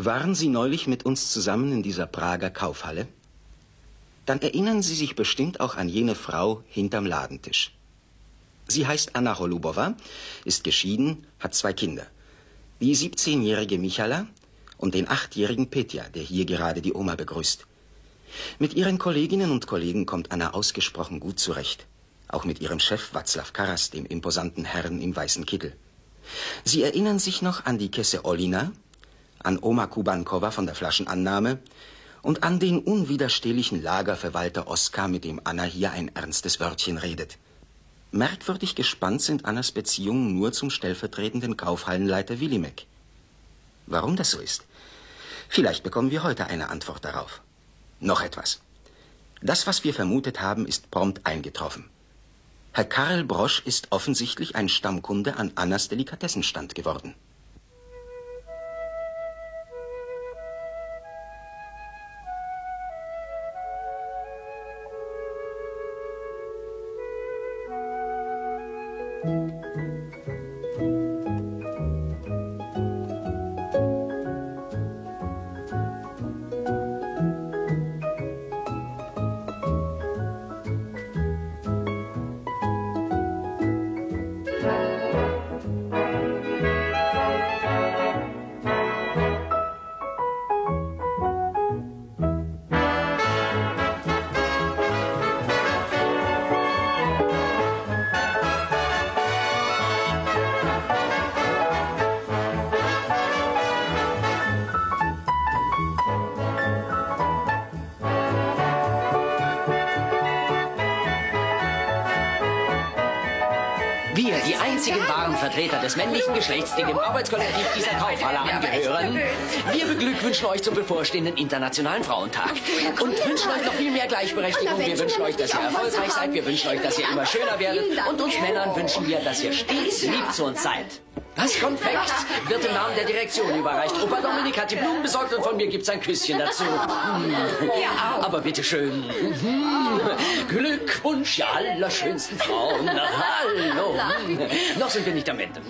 Waren Sie neulich mit uns zusammen in dieser Prager Kaufhalle? Dann erinnern Sie sich bestimmt auch an jene Frau hinterm Ladentisch. Sie heißt Anna Holubova, ist geschieden, hat 2 Kinder. Die 17-jährige Michala und den 8-jährigen Petja, der hier gerade die Oma begrüßt. Mit ihren Kolleginnen und Kollegen kommt Anna ausgesprochen gut zurecht. Auch mit ihrem Chef Václav Karas, dem imposanten Herrn im weißen Kittel. Sie erinnern sich noch an die Kesse Olina, an Oma Kubankova von der Flaschenannahme und an den unwiderstehlichen Lagerverwalter Oskar, mit dem Anna hier ein ernstes Wörtchen redet. Merkwürdig gespannt sind Annas Beziehungen nur zum stellvertretenden Kaufhallenleiter Willimek. Warum das so ist? Vielleicht bekommen wir heute eine Antwort darauf. Noch etwas. Das, was wir vermutet haben, ist prompt eingetroffen. Herr Karl Brosch ist offensichtlich ein Stammkunde an Annas Delikatessenstand geworden. Wir, die einzigen wahren Vertreter des männlichen Geschlechts, die dem Arbeitskollektiv dieser Kaufhalle angehören, wir beglückwünschen euch zum bevorstehenden Internationalen Frauentag und wünschen euch noch viel mehr Gleichberechtigung. Wir wünschen euch, dass ihr erfolgreich seid. Wir wünschen euch, dass ihr immer schöner werdet. Und uns Männern wünschen wir, dass ihr stets lieb zu uns seid. Das Konfekt wird im Namen der Direktion überreicht. Opa Dominik hat die Blumen besorgt und von mir gibt's ein Küsschen dazu. Aber bitteschön. Glückwunsch, ihr allerschönsten Frauen. Hallo. Noch sind wir nicht am Ende.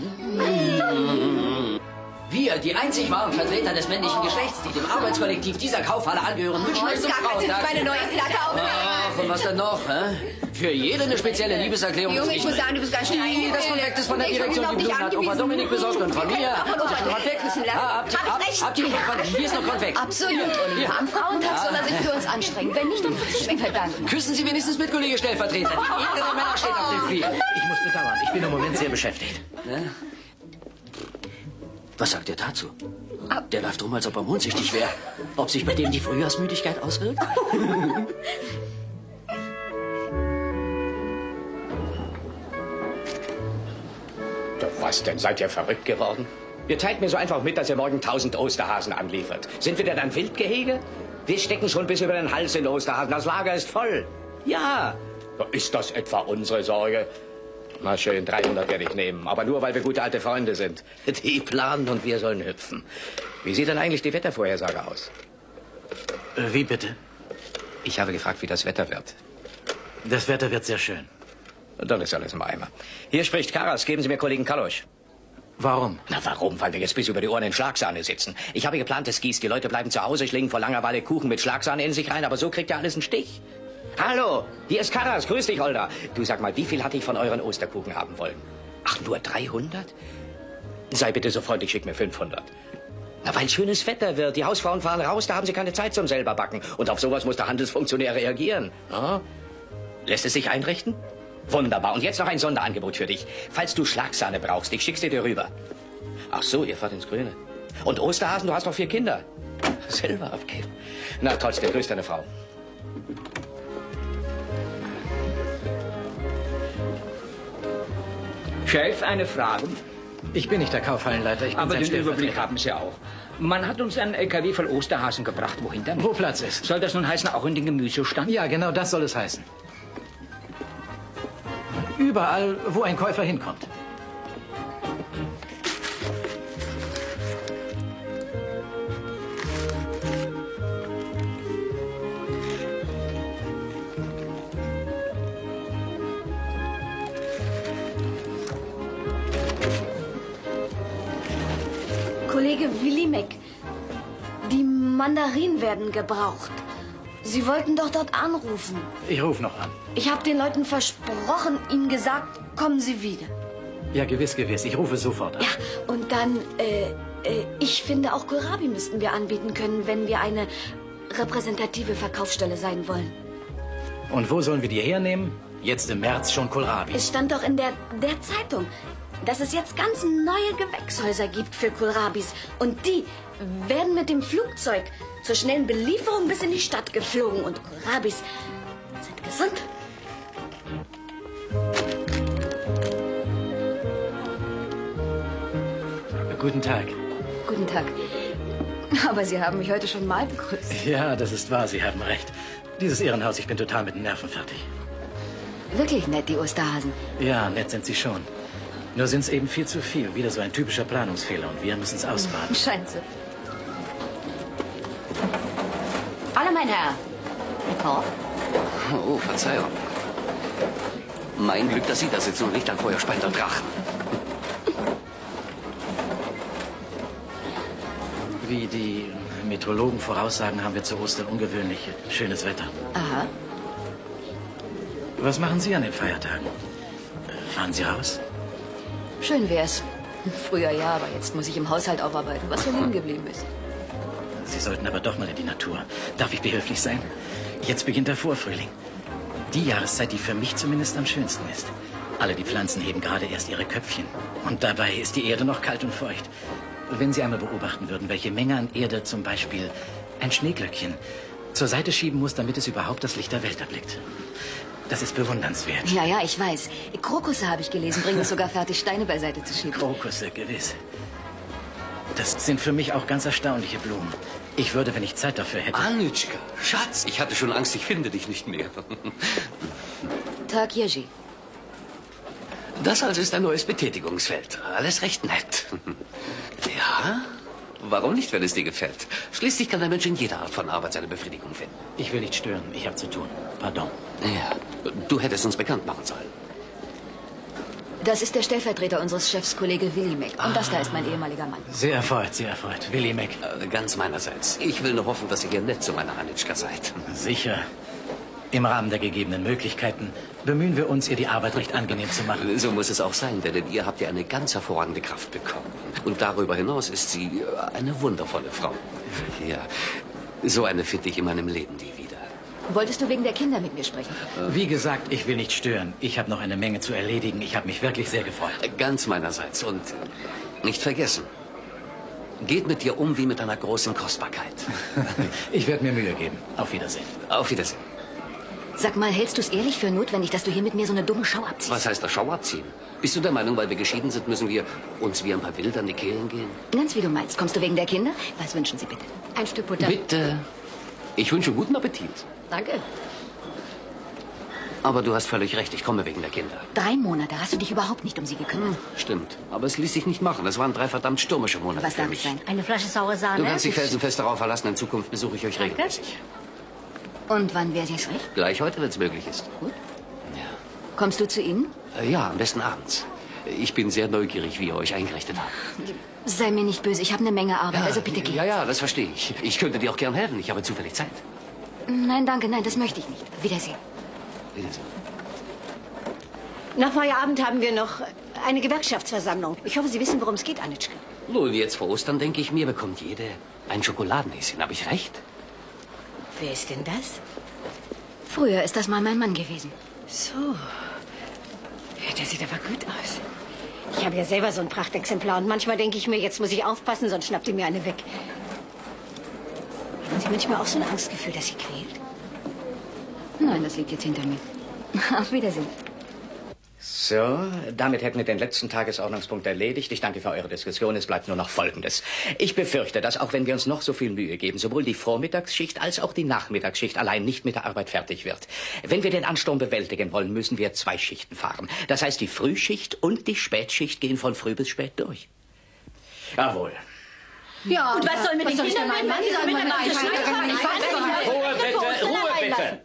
Wir, die einzig wahren Vertreter des männlichen Geschlechts, die dem Arbeitskollektiv dieser Kaufhalle angehören, wünschen euch zum Frauentag. Meine neue Platte Ach, und was denn noch? Hä? Für jede eine spezielle Liebeserklärung. Junge, ich muss sagen, du bist ganz schön. Das Konfekt ist von der Direktion, die Blumen hat Opa Dominik besorgt und von mir. Konfekt. Hier ist noch Konfekt. Absolut. Und am Frauentag soll er sich für uns anstrengen. Wenn nicht, dann wird es schmecken verdanken. Küssen Sie wenigstens mit, Kollege Stellvertreter. Die Ehre der Männer steht auf dem Spiel. Ich muss bedauern, ich bin im Moment sehr beschäftigt. Ne? Was sagt ihr dazu? Der läuft rum, als ob er mondsüchtig wäre. Ob sich bei dem die Frühjahrsmüdigkeit auswirkt? Was denn? Seid ihr verrückt geworden? Ihr teilt mir so einfach mit, dass ihr morgen 1000 Osterhasen anliefert. Sind wir denn ein Wildgehege? Wir stecken schon bis über den Hals in Osterhasen. Das Lager ist voll. Ja. Ist das etwa unsere Sorge? Na schön, 300 werde ich nehmen. Aber nur, weil wir gute alte Freunde sind. Die planen und wir sollen hüpfen. Wie sieht denn eigentlich die Wettervorhersage aus? Wie bitte? Ich habe gefragt, wie das Wetter wird. Das Wetter wird sehr schön. Dann ist alles im Eimer. Hier spricht Karas. Geben Sie mir Kollegen Kalosch. Warum? Na, warum? Weil wir jetzt bis über die Ohren in Schlagsahne sitzen. Ich habe geplant, es gießt. Die Leute bleiben zu Hause, schlingen vor Langeweile Kuchen mit Schlagsahne in sich rein, aber so kriegt ja alles einen Stich. Hallo, hier ist Karas. Grüß dich, Holder. Du, sag mal, wie viel hatte ich von euren Osterkuchen haben wollen? Ach, nur 300? Sei bitte so freundlich, schick mir 500. Na, weil schönes Wetter wird. Die Hausfrauen fahren raus, da haben sie keine Zeit zum selber backen. Und auf sowas muss der Handelsfunktionär reagieren. Ja? Lässt es sich einrichten? Wunderbar. Und jetzt noch ein Sonderangebot für dich. Falls du Schlagsahne brauchst, ich schick's dir rüber. Ach so, ihr fahrt ins Grüne. Und Osterhasen, du hast doch 4 Kinder. Selber abgeben. Na, trotzdem, grüß deine Frau. Chef, eine Frage. Ich bin nicht der Kaufhallenleiter, ich bin Aber sein den Überblick Stellvertreter. haben Sie auch. Man hat uns einen LKW voll Osterhasen gebracht. Wohin damit? Wo Platz ist. Soll das nun heißen, auch in den Gemüsestand? Ja, genau das soll es heißen. Überall, wo ein Käufer hinkommt. Kollege Willimek, Mandarinen werden gebraucht. Sie wollten doch dort anrufen. Ich rufe noch an. Ich habe den Leuten versprochen, ihnen gesagt, kommen Sie wieder. Ja, gewiss, gewiss. Ich rufe sofort an. Ja, und dann, ich finde, auch Kohlrabi müssten wir anbieten können, wenn wir eine repräsentative Verkaufsstelle sein wollen. Und wo sollen wir die hernehmen? Jetzt im März schon Kohlrabi. Es stand doch in der Zeitung, dass es jetzt ganz neue Gewächshäuser gibt für Kohlrabis. Und die werden mit dem Flugzeug zur schnellen Belieferung bis in die Stadt geflogen. Und Kohlrabis sind gesund. Guten Tag. Guten Tag. Aber Sie haben mich heute schon mal begrüßt. Ja, das ist wahr. Sie haben recht. Dieses Irrenhaus, ich bin total mit den Nerven fertig. Wirklich nett, die Osterhasen. Ja, nett sind sie schon. Nur sind es eben viel zu viel. Wieder so ein typischer Planungsfehler. Und wir müssen es ausbaden. Scheint so. Hallo, mein Herr. Korb? Oh, Verzeihung. Mein Glück, dass Sie da sitzen und nicht ein feuerspeiender Drachen. Wie die Meteorologen voraussagen, haben wir zu Ostern ungewöhnlich schönes Wetter. Aha. Was machen Sie an den Feiertagen? Fahren Sie raus? Schön wär's. Früher ja, aber jetzt muss ich im Haushalt aufarbeiten, was so liegen geblieben ist. Sie sollten aber doch mal in die Natur. Darf ich behilflich sein? Jetzt beginnt der Vorfrühling. Die Jahreszeit, die für mich zumindest am schönsten ist. Alle die Pflanzen heben gerade erst ihre Köpfchen. Und dabei ist die Erde noch kalt und feucht. Wenn Sie einmal beobachten würden, welche Menge an Erde zum Beispiel ein Schneeglöckchen zur Seite schieben muss, damit es überhaupt das Licht der Welt erblickt. Das ist bewundernswert. Ja, ja, ich weiß. Krokusse habe ich gelesen, bringen es sogar fertig, Steine beiseite zu schieben. Krokusse, gewiss. Das sind für mich auch ganz erstaunliche Blumen. Ich würde, wenn ich Zeit dafür hätte... Anitschka, Schatz, ich hatte schon Angst, ich finde dich nicht mehr. Tag, Jerzy. Das also ist ein neues Betätigungsfeld. Alles recht nett. Ja, warum nicht, wenn es dir gefällt? Schließlich kann der Mensch in jeder Art von Arbeit seine Befriedigung finden. Ich will nicht stören, ich habe zu tun. Pardon. Ja, du hättest uns bekannt machen sollen. Das ist der Stellvertreter unseres Chefs, Kollege Willi Meck. Und das da ist mein ehemaliger Mann. Sehr erfreut, sehr erfreut. Willi Meck. Ganz meinerseits. Ich will nur hoffen, dass ihr nett zu meiner Anitschka seid. Sicher. Im Rahmen der gegebenen Möglichkeiten bemühen wir uns, ihr die Arbeit recht angenehm zu machen. So muss es auch sein, denn in ihr habt ihr eine ganz hervorragende Kraft bekommen. Und darüber hinaus ist sie eine wundervolle Frau. Ja, so eine finde ich in meinem Leben nie wieder. Wolltest du wegen der Kinder mit mir sprechen? Wie gesagt, ich will nicht stören. Ich habe noch eine Menge zu erledigen. Ich habe mich wirklich sehr gefreut. Ganz meinerseits. Und nicht vergessen, geht mit dir um wie mit einer großen Kostbarkeit. Ich werde mir Mühe geben. Auf Wiedersehen. Auf Wiedersehen. Sag mal, hältst du es ehrlich für notwendig, dass du hier mit mir so eine dumme Schau abziehst? Was heißt das Schau abziehen? Bist du der Meinung, weil wir geschieden sind, müssen wir uns wie ein paar Wilde an die Kehlen gehen? Ganz wie du meinst. Kommst du wegen der Kinder? Was wünschen Sie bitte? Ein Stück Butter. Bitte. Ich wünsche guten Appetit. Danke. Aber du hast völlig recht, ich komme wegen der Kinder. 3 Monate hast du dich überhaupt nicht um sie gekümmert. Stimmt. Aber es ließ sich nicht machen. Es waren 3 verdammt stürmische Monate Was für darf mich. es sein? Eine Flasche saure Sahne? Du kannst dich felsenfest darauf verlassen, in Zukunft besuche ich euch regelmäßig. Und wann wäre es recht? Gleich heute, wenn es möglich ist. Gut. Ja. Kommst du zu ihnen? Ja, am besten abends. Ich bin sehr neugierig, wie ihr euch eingerichtet habt. Sei mir nicht böse, ich habe eine Menge Arbeit, also bitte geh. Ja, das verstehe ich. Ich könnte dir auch gern helfen. Ich habe zufällig Zeit. Nein, danke, nein, das möchte ich nicht. Wiedersehen. Wiedersehen. Nach Feierabend haben wir noch eine Gewerkschaftsversammlung. Ich hoffe, Sie wissen, worum es geht, Anitschka. Nun, jetzt vor Ostern, denke ich mir, bekommt jede ein Schokoladenhäschen. Habe ich recht? Wer ist denn das? Früher ist das mal mein Mann gewesen. So. Ja, der sieht aber gut aus. Ich habe ja selber so ein Prachtexemplar und manchmal denke ich mir, jetzt muss ich aufpassen, sonst schnappt ihr mir eine weg. Haben Sie manchmal auch so ein Angstgefühl, das Sie quält? Nein, das liegt jetzt hinter mir. Auf Wiedersehen. So, damit hätten wir den letzten Tagesordnungspunkt erledigt. Ich danke für eure Diskussion. Es bleibt nur noch Folgendes. Ich befürchte, dass auch wenn wir uns noch so viel Mühe geben, sowohl die Vormittagsschicht als auch die Nachmittagsschicht allein nicht mit der Arbeit fertig wird. Wenn wir den Ansturm bewältigen wollen, müssen wir 2 Schichten fahren. Das heißt, die Frühschicht und die Spätschicht gehen von früh bis spät durch. Jawohl. Ja, und was soll mit den Kindern? Ruhe Ruhe bitte, Ruhe bitte.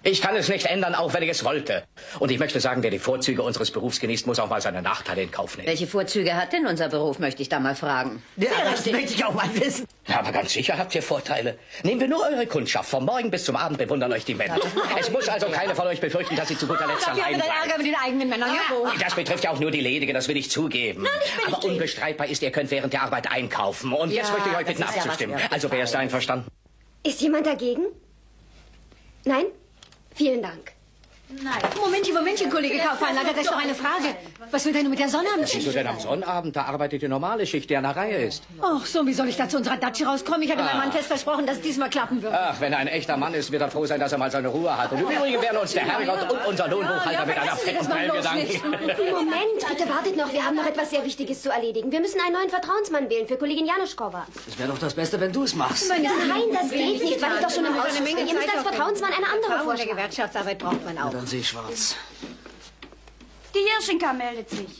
Ich kann es nicht ändern, auch wenn ich es wollte. Und ich möchte sagen, wer die Vorzüge unseres Berufs genießt, muss auch mal seine Nachteile in Kauf nehmen. Welche Vorzüge hat denn unser Beruf, möchte ich da mal fragen? Ja, das möchte ich auch mal wissen. Ja, aber ganz sicher habt ihr Vorteile. Nehmen wir nur eure Kundschaft. Vom Morgen bis zum Abend bewundern euch die Männer. Es muss also keine von euch befürchten, dass sie zu guter Letzt Wir haben allein den Ärger bleibt. mit den eigenen Männern. Ja, Das betrifft ja auch nur die Ledige, das will ich zugeben. Aber unbestreitbar ist, ihr könnt während der Arbeit einkaufen. Und jetzt möchte ich euch bitten, das ist ja abzustimmen. was Also, wer ist einverstanden? Ist jemand dagegen? Nein? Vielen Dank. Momentchen, Kollege Kaufmann, das ist doch eine Frage. Was will denn mit der Sonne am Wieso Tisch? denn am Sonnabend? Da arbeitet die normale Schicht, die an der Reihe ist. Ach so, wie soll ich da zu unserer Datsche rauskommen? Ich hatte meinem Mann fest versprochen, dass es diesmal klappen wird. Ach, wenn er ein echter Mann ist, wird er froh sein, dass er mal seine Ruhe hat. Und im Übrigen werden uns der Herrgott und unser Lohnbuchhalter mit einer fetten Pelle danken. Moment, bitte wartet noch. Wir haben noch etwas sehr Wichtiges zu erledigen. Wir müssen einen neuen Vertrauensmann wählen für Kollegin Januszkowa. Das wäre doch das Beste, wenn du es machst. Nein, das geht nicht, weil ich doch schon im Ausschuss bin. Ihr müsst als Vertrauensmann eine andere Erfahrung der vorschlagen. Gewerkschaftsarbeit braucht man auch. Dann sehe ich schwarz. Die Jirschenka meldet sich.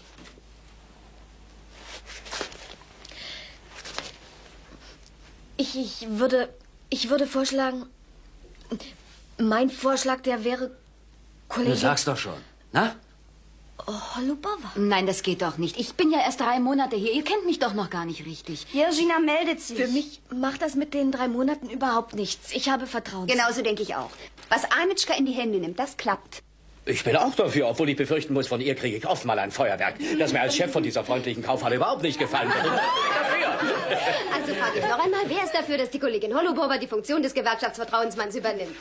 Ich würde vorschlagen, mein Vorschlag, der wäre Du Kollegin sagst doch schon. Na? Holubova. Nein, das geht doch nicht. Ich bin ja erst 3 Monate hier. Ihr kennt mich doch noch gar nicht richtig. Jirzina meldet sich. Für mich macht das mit den 3 Monaten überhaupt nichts. Ich habe Vertrauen. Genauso denke ich auch. Was Anitschka in die Hände nimmt, das klappt. Ich bin auch dafür, obwohl ich befürchten muss, von ihr kriege ich oft mal ein Feuerwerk, das mir als Chef von dieser freundlichen Kaufhalle überhaupt nicht gefallen wird. Also frage ich noch einmal, wer ist dafür, dass die Kollegin Holubova die Funktion des Gewerkschaftsvertrauensmanns übernimmt?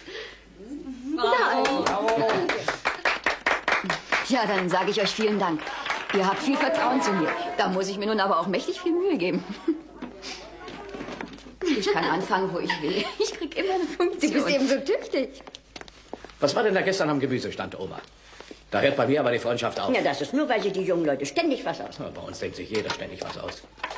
Ja, dann sage ich euch vielen Dank. Ihr habt viel Vertrauen zu mir. Da muss ich mir nun aber auch mächtig viel Mühe geben. Ich kann anfangen, wo ich will. Ich krieg immer eine Funktion. Du bist eben so tüchtig. Was war denn da gestern am Gemüsestand, Oma? Da hört bei mir aber die Freundschaft auf. Ja, das ist nur, weil sich die jungen Leute ständig was aus. Ja, bei uns denkt sich jeder ständig was aus.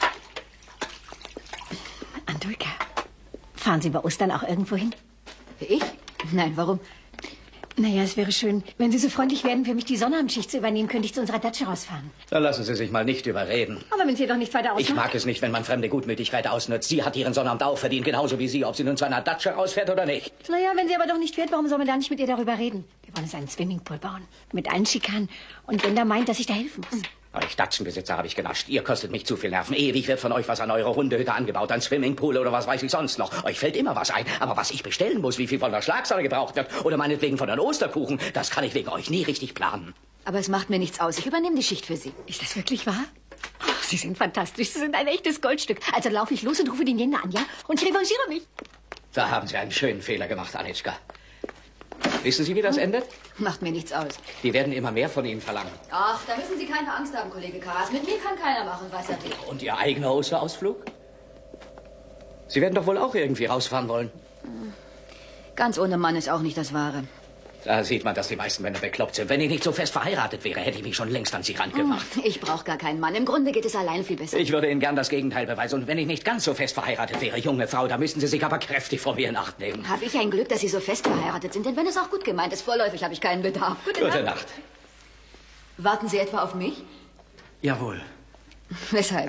Andulka, fahren Sie bei Ostern auch irgendwo hin? Ich? Nein, warum? Naja, es wäre schön, wenn Sie so freundlich werden, für mich die Sonnabendschicht zu übernehmen, könnte ich zu unserer Datsche rausfahren. Da lassen Sie sich mal nicht überreden. Aber wenn Sie doch nichts weiter ausmacht. Ich mag es nicht, wenn man fremde Gutmütigkeit ausnutzt. Sie hat ihren Sonnabend auch verdient, genauso wie Sie, ob sie nun zu einer Datsche rausfährt oder nicht. Naja, wenn sie aber doch nicht fährt, warum soll man da nicht mit ihr darüber reden? Wir wollen uns einen Swimmingpool bauen. Mit allen Schikanen. Und wenn der meint, dass ich da helfen muss. Euch Datschenbesitzer habe ich genascht. Ihr kostet mich zu viel Nerven. Ewig wird von euch was an eure Hundehütte angebaut, ein Swimmingpool oder was weiß ich sonst noch. Euch fällt immer was ein. Aber was ich bestellen muss, wie viel von der Schlagsahne gebraucht wird oder meinetwegen von den Osterkuchen, das kann ich wegen euch nie richtig planen. Aber es macht mir nichts aus. Ich übernehme die Schicht für Sie. Ist das wirklich wahr? Ach, Sie sind fantastisch. Sie sind ein echtes Goldstück. Also laufe ich los und rufe den Jänner an, ja? Und ich revanchiere mich. Da haben Sie einen schönen Fehler gemacht, Anitschka. Wissen Sie, wie das endet? Macht mir nichts aus. Die werden immer mehr von Ihnen verlangen. Ach, da müssen Sie keine Angst haben, Kollege Karas. Mit mir kann keiner machen, was er will. Und Ihr eigener Osterausflug? Sie werden doch wohl auch irgendwie rausfahren wollen. Ganz ohne Mann ist auch nicht das Wahre. Da sieht man, dass die meisten Männer bekloppt sind. Wenn ich nicht so fest verheiratet wäre, hätte ich mich schon längst an Sie rangemacht. Ich brauche gar keinen Mann. Im Grunde geht es alleine viel besser. Ich würde Ihnen gern das Gegenteil beweisen. Und wenn ich nicht ganz so fest verheiratet wäre, junge Frau, da müssten Sie sich aber kräftig vor mir in Acht nehmen. Habe ich ein Glück, dass Sie so fest verheiratet sind. Denn wenn es auch gut gemeint ist, vorläufig habe ich keinen Bedarf. Gute Nacht. Warten Sie etwa auf mich? Jawohl. Weshalb?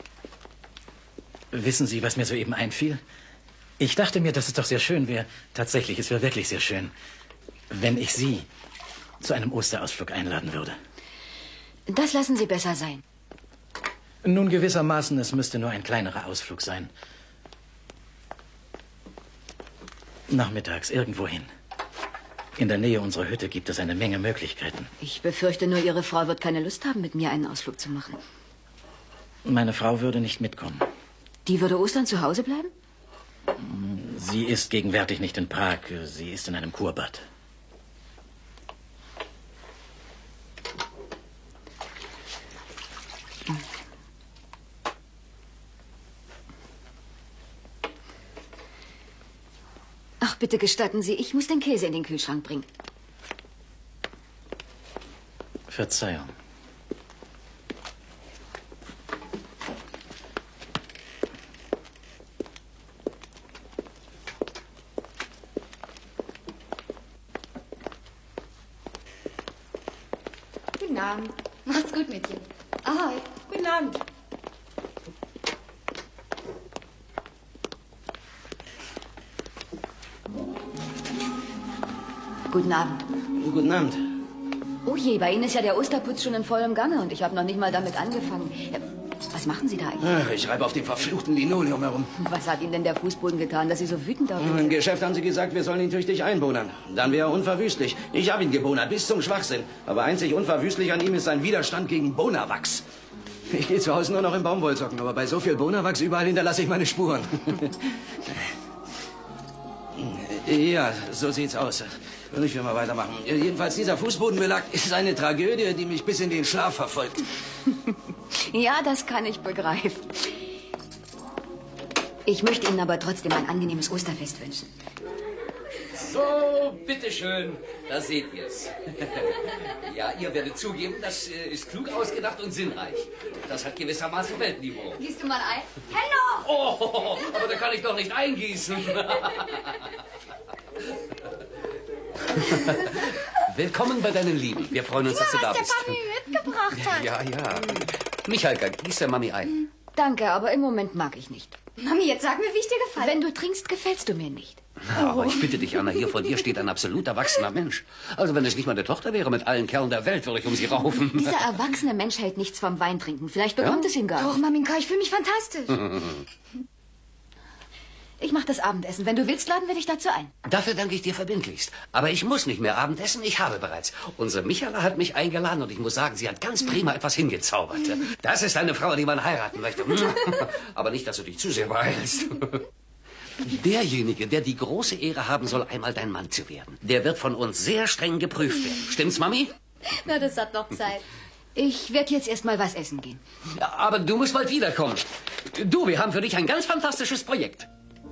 Wissen Sie, was mir soeben einfiel? Ich dachte mir, dass es doch sehr schön wäre. Tatsächlich, es wäre wirklich sehr schön, wenn ich Sie zu einem Osterausflug einladen würde. Das lassen Sie besser sein. Nun, gewissermaßen, es müsste nur ein kleinerer Ausflug sein. Nachmittags irgendwohin. In der Nähe unserer Hütte gibt es eine Menge Möglichkeiten. Ich befürchte nur, Ihre Frau wird keine Lust haben, mit mir einen Ausflug zu machen. Meine Frau würde nicht mitkommen. Die würde Ostern zu Hause bleiben? Sie ist gegenwärtig nicht in Prag. Sie ist in einem Kurbad. Ach, bitte gestatten Sie, ich muss den Käse in den Kühlschrank bringen. Verzeihung. Guten Abend. Macht's gut, Mädchen. Ahoi. Guten Abend. Guten Abend. Guten Abend. Oh je, bei Ihnen ist ja der Osterputz schon in vollem Gange und ich habe noch nicht mal damit angefangen. Was machen Sie da eigentlich? Ach, ich reibe auf dem verfluchten Linoleum herum. Was hat Ihnen denn der Fußboden getan, dass Sie so wütend auf ihn Im Geschäft haben sie gesagt, wir sollen ihn tüchtig einbonern. Dann wäre er unverwüstlich. Ich habe ihn gebonert, bis zum Schwachsinn. Aber einzig unverwüstlich an ihm ist sein Widerstand gegen Bonawachs. Ich gehe zu Hause nur noch in Baumwollsocken, aber bei so viel Bonawachs überall hinterlasse ich meine Spuren. Ja, so sieht's aus. Ich will mal weitermachen. Jedenfalls, dieser Fußbodenbelag ist eine Tragödie, die mich bis in den Schlaf verfolgt. Ja, das kann ich begreifen. Ich möchte Ihnen aber trotzdem ein angenehmes Osterfest wünschen. So, bitteschön, da seht ihr's. Ja, ihr werdet zugeben, das ist klug ausgedacht und sinnreich. Das hat gewissermaßen Weltniveau. Gießt du mal ein? Hello! Oh, aber da kann ich doch nicht eingießen. Willkommen bei deinen Lieben. Wir freuen uns, dass du da bist. Was der Papi mitgebracht hat. Ja. Michalka, gieß der Mami ein. Danke, aber im Moment mag ich nicht. Mami, jetzt sag mir, wie ich dir gefallen. Wenn du trinkst, gefällst du mir nicht. Na, aber ich bitte dich, Anna, hier vor dir steht ein absolut erwachsener Mensch. Also wenn es nicht meine Tochter wäre, mit allen Kerlen der Welt würde ich um sie raufen. Dieser erwachsene Mensch hält nichts vom Weintrinken. Vielleicht bekommt es ihn gar nicht. Doch, Maminka, ich fühle mich fantastisch. Ich mache das Abendessen. Wenn du willst, laden wir dich dazu ein. Dafür danke ich dir verbindlichst. Aber ich muss nicht mehr Abendessen, ich habe bereits. Unsere Michaela hat mich eingeladen und ich muss sagen, sie hat ganz prima etwas hingezaubert. Das ist eine Frau, die man heiraten möchte. Aber nicht, dass du dich zu sehr beeilst. Derjenige, der die große Ehre haben soll, einmal dein Mann zu werden, der wird von uns sehr streng geprüft werden. Stimmt's, Mami? Na, das hat noch Zeit. Ich werde jetzt erst mal was essen gehen. Ja, aber du musst bald wiederkommen. Du, wir haben für dich ein ganz fantastisches Projekt.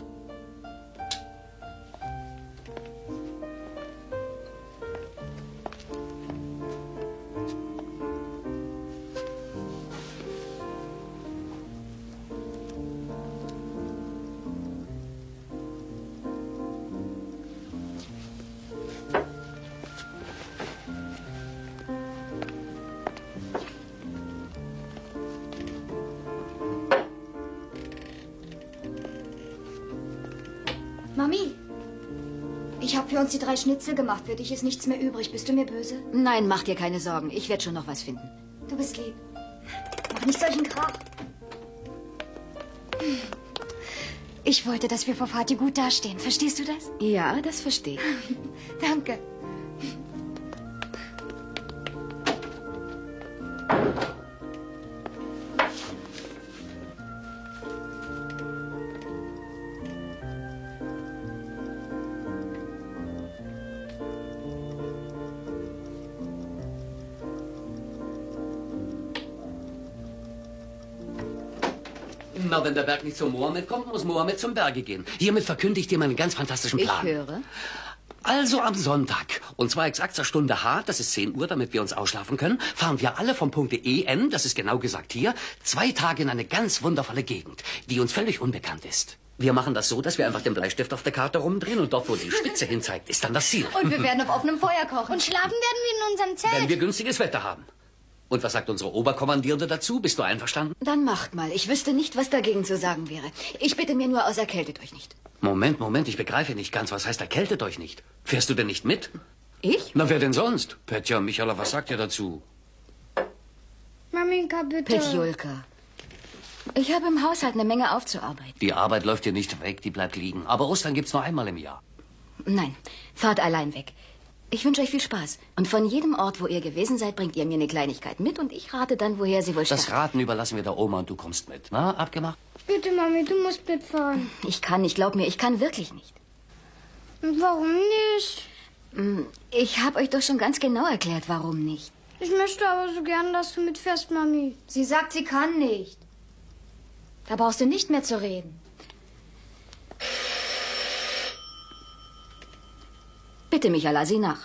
Mami, ich habe für uns die 3 Schnitzel gemacht. Für dich ist nichts mehr übrig. Bist du mir böse? Nein, mach dir keine Sorgen. Ich werde schon noch was finden. Du bist lieb. Mach nicht solchen Krach. Ich wollte, dass wir vor Vati gut dastehen. Verstehst du das? Ja, das verstehe ich. Danke. Na, wenn der Berg nicht zum Mohammed kommt, muss Mohammed zum Berge gehen. Hiermit verkünde ich dir meinen ganz fantastischen Plan. Ich höre. Also am Sonntag, und zwar exakt zur Stunde H, das ist 10 Uhr, damit wir uns ausschlafen können, fahren wir alle vom Punkte EN, das ist genau gesagt hier, 2 Tage in eine ganz wundervolle Gegend, die uns völlig unbekannt ist. Wir machen das so, dass wir einfach den Bleistift auf der Karte rumdrehen und dort, wo die Spitze hinzeigt, ist dann das Ziel. Und wir werden auf offenem Feuer kochen. Und schlafen werden wir in unserem Zelt. Wenn wir günstiges Wetter haben. Und was sagt unsere Oberkommandierende dazu? Bist du einverstanden? Dann macht mal. Ich wüsste nicht, was dagegen zu sagen wäre. Ich bitte mir nur aus, erkältet euch nicht. Moment, ich begreife nicht ganz. Was heißt, erkältet euch nicht? Fährst du denn nicht mit? Ich? Na, wer denn sonst? Petja, Michaela, was sagt ihr dazu? Maminka, bitte. Petjulka. Ich habe im Haushalt eine Menge aufzuarbeiten. Die Arbeit läuft dir nicht weg, die bleibt liegen. Aber Ostern gibt's nur einmal im Jahr. Nein, fahrt allein weg. Ich wünsche euch viel Spaß. Und von jedem Ort, wo ihr gewesen seid, bringt ihr mir eine Kleinigkeit mit und ich rate dann, woher sie wohl stammt. Das Raten überlassen wir der Oma und du kommst mit. Na, abgemacht? Bitte, Mami, du musst mitfahren. Ich kann nicht, glaub mir, ich kann wirklich nicht. Und warum nicht? Ich habe euch doch schon ganz genau erklärt, warum nicht. Ich möchte aber so gern, dass du mitfährst, Mami. Sie sagt, sie kann nicht. Da brauchst du nicht mehr zu reden. Bitte, Michaela, sieh nach.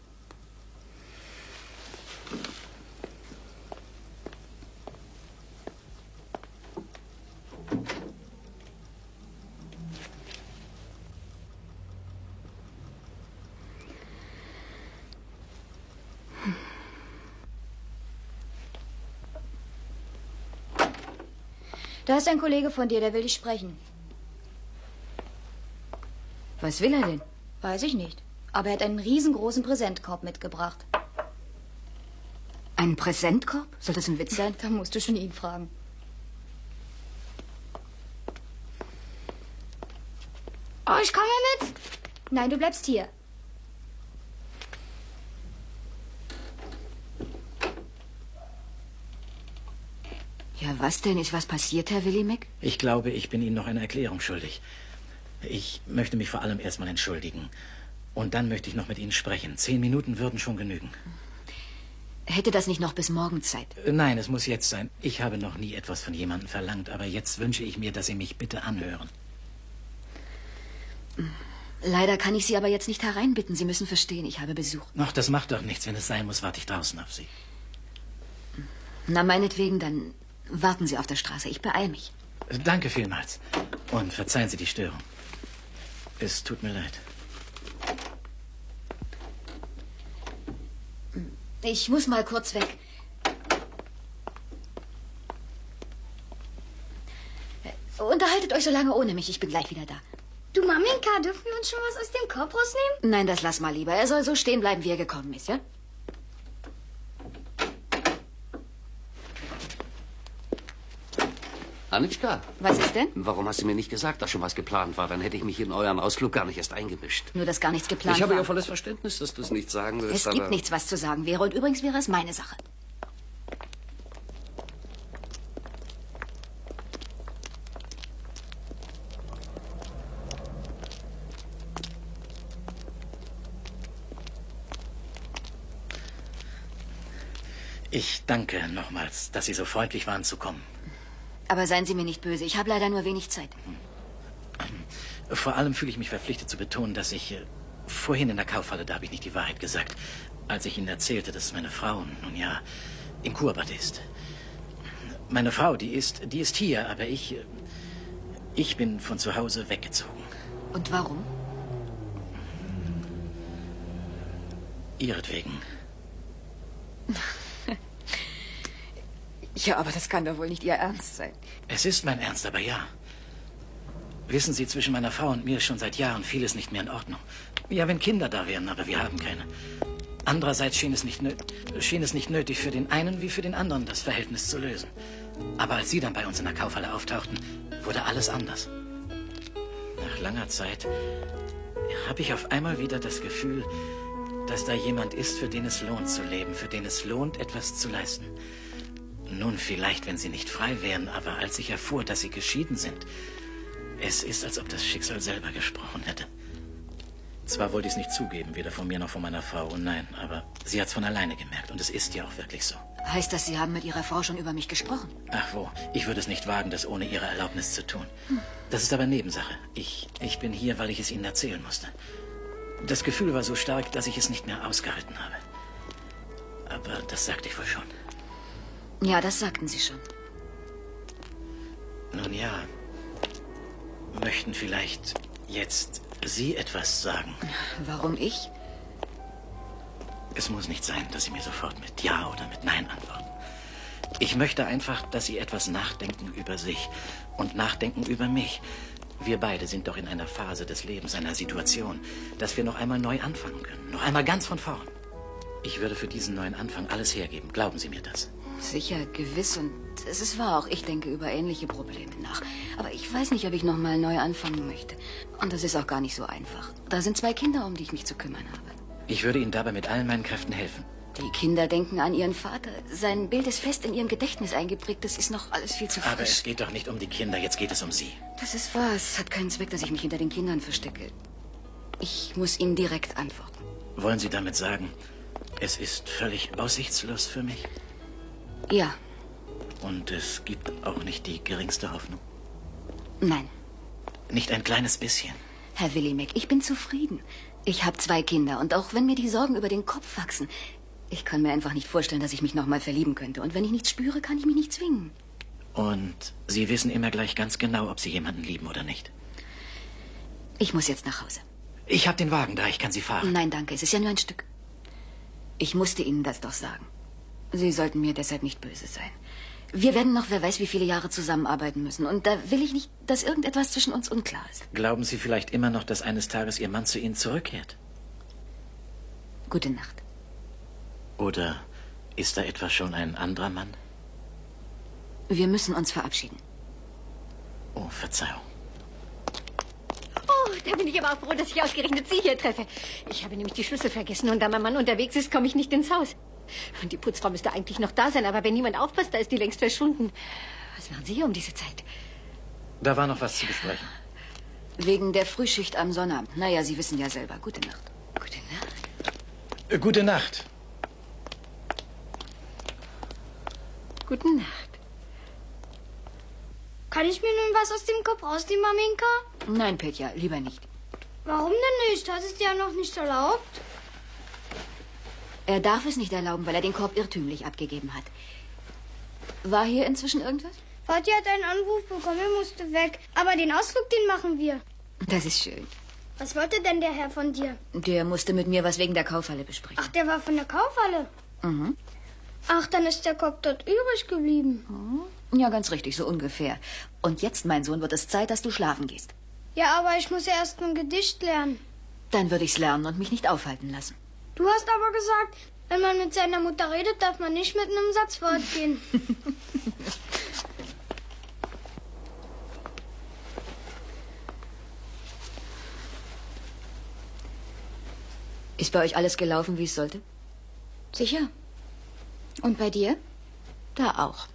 Da ist ein Kollege von dir, der will dich sprechen. Was will er denn? Weiß ich nicht. Aber er hat einen riesengroßen Präsentkorb mitgebracht. Einen Präsentkorb? Soll das ein Witz sein? Da musst du schon ihn fragen. Oh, ich komme mit. Nein, du bleibst hier. Ja, was denn? Ist was passiert, Herr Willimek? Ich glaube, ich bin Ihnen noch eine Erklärung schuldig. Ich möchte mich vor allem erstmal entschuldigen. Und dann möchte ich noch mit Ihnen sprechen. 10 Minuten würden schon genügen. Hätte das nicht noch bis morgen Zeit? Nein, es muss jetzt sein. Ich habe noch nie etwas von jemandem verlangt, aber jetzt wünsche ich mir, dass Sie mich bitte anhören. Leider kann ich Sie aber jetzt nicht hereinbitten. Sie müssen verstehen, ich habe Besuch. Ach, das macht doch nichts. Wenn es sein muss, warte ich draußen auf Sie. Na, meinetwegen, dann warten Sie auf der Straße. Ich beeile mich. Danke vielmals. Und verzeihen Sie die Störung. Es tut mir leid. Ich muss mal kurz weg. Unterhaltet euch so lange ohne mich. Ich bin gleich wieder da. Du, Maminka, dürfen wir uns schon was aus dem Korb rausnehmen? Nein, das lass mal lieber. Er soll so stehen bleiben, wie er gekommen ist, ja? Anitschka. Was ist denn? Warum hast du mir nicht gesagt, dass schon was geplant war? Dann hätte ich mich in euren Ausflug gar nicht erst eingemischt. Nur, dass gar nichts geplant war. Ich habe ja volles Verständnis, dass du es nicht sagen willst. Es gibt nichts, was zu sagen wäre. Und übrigens wäre es meine Sache. Ich danke nochmals, dass Sie so freundlich waren zu kommen. Aber seien Sie mir nicht böse. Ich habe leider nur wenig Zeit. Vor allem fühle ich mich verpflichtet zu betonen, dass ich vorhin in der Kaufhalle, da habe ich nicht die Wahrheit gesagt, als ich Ihnen erzählte, dass meine Frau, nun ja, im Kurbad ist. Meine Frau, die ist hier, aber ich bin von zu Hause weggezogen. Und warum? Ihretwegen. Ja, aber das kann doch wohl nicht Ihr Ernst sein. Es ist mein Ernst, aber ja. Wissen Sie, zwischen meiner Frau und mir ist schon seit Jahren vieles nicht mehr in Ordnung. Ja, wenn Kinder da wären, aber wir haben keine. Andererseits schien es nicht nötig für den einen wie für den anderen, das Verhältnis zu lösen. Aber als Sie dann bei uns in der Kaufhalle auftauchten, wurde alles anders. Nach langer Zeit habe ich auf einmal wieder das Gefühl, dass da jemand ist, für den es lohnt zu leben, für den es lohnt, etwas zu leisten. Nun, vielleicht, wenn Sie nicht frei wären, aber als ich erfuhr, dass Sie geschieden sind, es ist, als ob das Schicksal selber gesprochen hätte. Zwar wollte ich es nicht zugeben, weder von mir noch von meiner Frau, und nein, aber sie hat es von alleine gemerkt, und es ist ja auch wirklich so. Heißt das, Sie haben mit Ihrer Frau schon über mich gesprochen? Ach wo, ich würde es nicht wagen, das ohne Ihre Erlaubnis zu tun. Das ist aber Nebensache. Ich bin hier, weil ich es Ihnen erzählen musste. Das Gefühl war so stark, dass ich es nicht mehr ausgehalten habe. Aber das sagte ich wohl schon. Ja, das sagten Sie schon. Nun ja, möchten vielleicht jetzt Sie etwas sagen? Warum ich? Es muss nicht sein, dass Sie mir sofort mit Ja oder mit Nein antworten. Ich möchte einfach, dass Sie etwas nachdenken über sich und nachdenken über mich. Wir beide sind doch in einer Phase des Lebens, einer Situation, dass wir noch einmal neu anfangen können. Noch einmal ganz von vorn. Ich würde für diesen neuen Anfang alles hergeben. Glauben Sie mir das? Sicher, gewiss. Und es ist wahr, auch ich denke über ähnliche Probleme nach. Aber ich weiß nicht, ob ich noch mal neu anfangen möchte. Und das ist auch gar nicht so einfach. Da sind 2 Kinder, um die ich mich zu kümmern habe. Ich würde Ihnen dabei mit allen meinen Kräften helfen. Die Kinder denken an ihren Vater. Sein Bild ist fest in ihrem Gedächtnis eingeprägt. Das ist noch alles viel zu frisch. Aber es geht doch nicht um die Kinder, jetzt geht es um Sie. Das ist wahr. Es hat keinen Zweck, dass ich mich hinter den Kindern verstecke. Ich muss Ihnen direkt antworten. Wollen Sie damit sagen, es ist völlig aussichtslos für mich? Ja. Und es gibt auch nicht die geringste Hoffnung? Nein. Nicht ein kleines bisschen? Herr Willimek, ich bin zufrieden. Ich habe 2 Kinder und auch wenn mir die Sorgen über den Kopf wachsen, ich kann mir einfach nicht vorstellen, dass ich mich noch mal verlieben könnte. Und wenn ich nichts spüre, kann ich mich nicht zwingen. Und Sie wissen immer gleich ganz genau, ob Sie jemanden lieben oder nicht? Ich muss jetzt nach Hause. Ich habe den Wagen da, ich kann Sie fahren. Nein, danke, es ist ja nur ein Stück. Ich musste Ihnen das doch sagen. Sie sollten mir deshalb nicht böse sein. Wir werden noch wer weiß wie viele Jahre zusammenarbeiten müssen. Und da will ich nicht, dass irgendetwas zwischen uns unklar ist. Glauben Sie vielleicht immer noch, dass eines Tages Ihr Mann zu Ihnen zurückkehrt? Gute Nacht. Oder ist da etwa schon ein anderer Mann? Wir müssen uns verabschieden. Oh, Verzeihung. Oh, da bin ich aber auch froh, dass ich ausgerechnet Sie hier treffe. Ich habe nämlich die Schlüssel vergessen und da mein Mann unterwegs ist, komme ich nicht ins Haus. Und die Putzfrau müsste eigentlich noch da sein, aber wenn niemand aufpasst, da ist die längst verschwunden. Was machen Sie hier um diese Zeit? Da war noch was zu besprechen. Wegen der Frühschicht am Sonnabend. Naja, Sie wissen ja selber. Gute Nacht. Gute Nacht. Gute Nacht. Gute Nacht. Kann ich mir nun was aus dem Kopf rausnehmen, Maminka? Nein, Petja, lieber nicht. Warum denn nicht? Das ist ja noch nicht erlaubt. Er darf es nicht erlauben, weil er den Korb irrtümlich abgegeben hat. War hier inzwischen irgendwas? Vati hat einen Anruf bekommen, er musste weg. Aber den Ausflug, den machen wir. Das ist schön. Was wollte denn der Herr von dir? Der musste mit mir was wegen der Kaufhalle besprechen. Ach, der war von der Kaufhalle. Mhm. Ach, dann ist der Korb dort übrig geblieben. Ja, ganz richtig, so ungefähr. Und jetzt, mein Sohn, wird es Zeit, dass du schlafen gehst. Ja, aber ich muss ja erst ein Gedicht lernen. Dann würde ich's lernen und mich nicht aufhalten lassen. Du hast aber gesagt, wenn man mit seiner Mutter redet, darf man nicht mit einem Satz fortgehen. Ist bei euch alles gelaufen, wie es sollte? Sicher. Und bei dir? Da auch.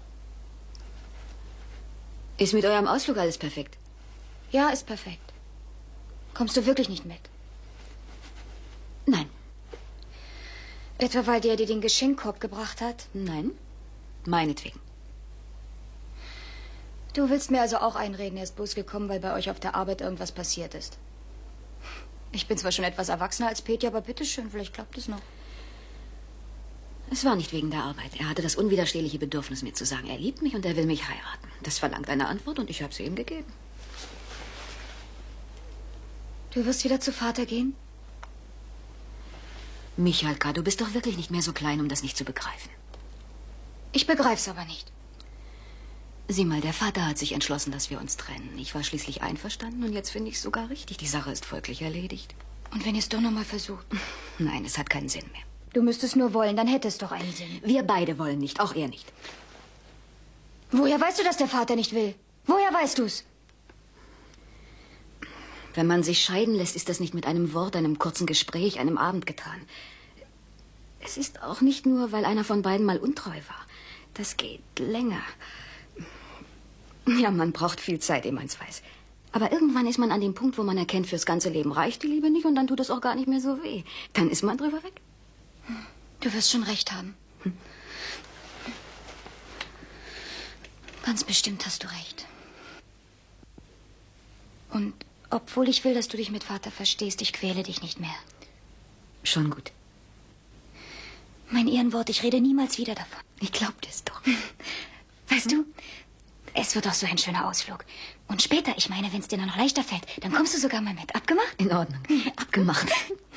Ist mit eurem Ausflug alles perfekt? Ja, ist perfekt. Kommst du wirklich nicht mit? Nein. Etwa weil der dir den Geschenkkorb gebracht hat? Nein. Meinetwegen. Du willst mir also auch einreden, er ist bloß gekommen, weil bei euch auf der Arbeit irgendwas passiert ist. Ich bin zwar schon etwas erwachsener als Petja, aber bitteschön, vielleicht klappt es noch. Es war nicht wegen der Arbeit. Er hatte das unwiderstehliche Bedürfnis, mir zu sagen, er liebt mich und er will mich heiraten. Das verlangt eine Antwort und ich habe sie ihm gegeben. Du wirst wieder zu Vater gehen? Michalka, du bist doch wirklich nicht mehr so klein, um das nicht zu begreifen. Ich begreif's aber nicht. Sieh mal, der Vater hat sich entschlossen, dass wir uns trennen. Ich war schließlich einverstanden und jetzt finde ich es sogar richtig. Die Sache ist folglich erledigt. Und wenn ihr es doch noch mal versucht? Nein, es hat keinen Sinn mehr. Du müsstest nur wollen, dann hätte es doch einen Sinn. Wir beide wollen nicht, auch er nicht. Woher weißt du, dass der Vater nicht will? Woher weißt du's? Wenn man sich scheiden lässt, ist das nicht mit einem Wort, einem kurzen Gespräch, einem Abend getan. Es ist auch nicht nur, weil einer von beiden mal untreu war. Das geht länger. Ja, man braucht viel Zeit, ehe man es weiß. Aber irgendwann ist man an dem Punkt, wo man erkennt, fürs ganze Leben reicht die Liebe nicht und dann tut es auch gar nicht mehr so weh. Dann ist man drüber weg. Du wirst schon recht haben. Ganz bestimmt hast du recht. Und obwohl ich will, dass du dich mit Vater verstehst, ich quäle dich nicht mehr. Schon gut. Mein Ehrenwort, ich rede niemals wieder davon. Ich glaub das doch. Weißt du, es wird doch so ein schöner Ausflug. Und später, ich meine, wenn es dir dann noch leichter fällt, dann kommst du sogar mal mit. Abgemacht? In Ordnung. Abgemacht.